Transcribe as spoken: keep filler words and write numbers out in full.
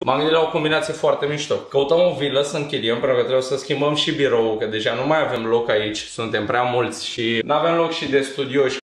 M-am gândit la o combinație foarte mișto. Căutăm o vilă să închiriem, pentru că trebuie să schimbăm și biroul, că deja nu mai avem loc aici, suntem prea mulți și nu avem loc și de studio.